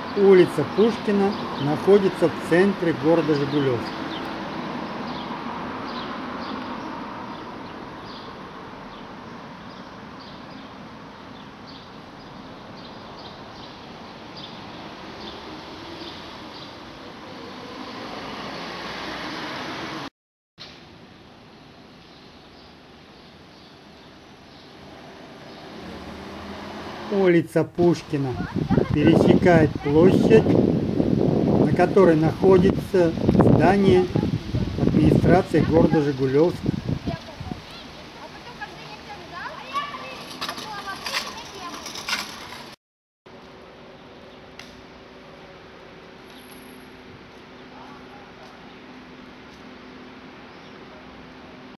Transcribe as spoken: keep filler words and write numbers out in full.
Улица Пушкина находится в центре города Жигулевск. Улица Пушкина пересекает площадь, на которой находится здание администрации города Жигулевск.